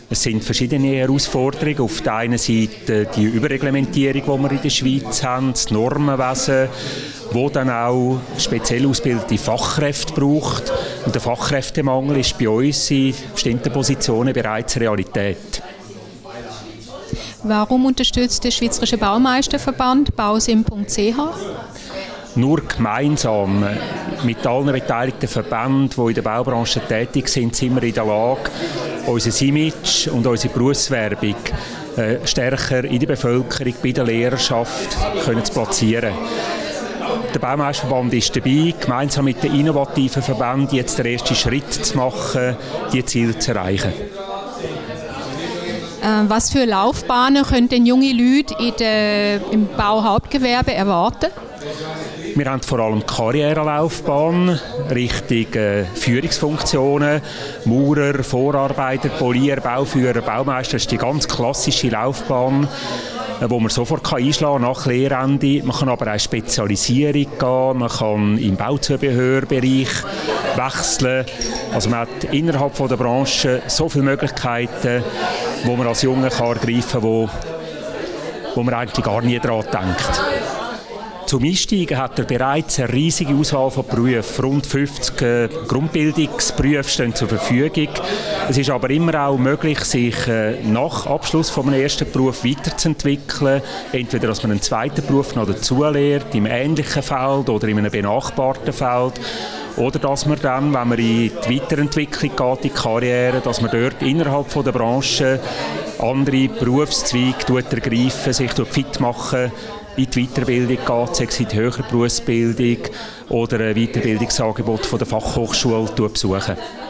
Es sind verschiedene Herausforderungen. Auf der einen Seite die Überreglementierung, die wir in der Schweiz haben, das Normenwesen, wo dann auch speziell ausgebildete Fachkräfte braucht. Und der Fachkräftemangel ist bei uns in bestimmten Positionen bereits Realität. Warum unterstützt der Schweizerische Baumeisterverband bausim.ch? Nur gemeinsam mit allen beteiligten Verbänden, die in der Baubranche tätig sind, sind wir in der Lage, unser Image und unsere Berufswerbung stärker in der Bevölkerung, bei der Lehrerschaft zu platzieren. Der Baumeisterverband ist dabei, gemeinsam mit den innovativen Verbänden jetzt den ersten Schritt zu machen, diese Ziele zu erreichen. Was für Laufbahnen können denn junge Leute im Bauhauptgewerbe erwarten? Wir haben vor allem Karrierelaufbahn Richtung Führungsfunktionen, Maurer, Vorarbeiter, Polier, Bauführer, Baumeister. Das ist die ganz klassische Laufbahn, wo man sofort einschlagen kann nach Lehrende. Man kann aber auch Spezialisierung gehen, man kann im Bauzubehörbereich wechseln. Also man hat innerhalb der Branche so viele Möglichkeiten, wo man als Junge ergreifen kann, wo man eigentlich gar nie daran denkt. Zum Einsteigen hat er bereits eine riesige Auswahl von Berufen. Rund 50 Grundbildungsberufe stehen zur Verfügung. Es ist aber immer auch möglich, sich nach Abschluss von einem ersten Beruf weiterzuentwickeln. Entweder, dass man einen zweiten Beruf noch dazu lernt, im ähnlichen Feld oder in einem benachbarten Feld. Oder dass man dann, wenn man in die Weiterentwicklung geht, in die Karriere, dass man dort innerhalb von der Branche andere Berufszweige ergreifen, sich fit machen, in die Weiterbildung geht, sei es in die höhere Berufsbildung oder ein Weiterbildungsangebot von der Fachhochschule besuchen.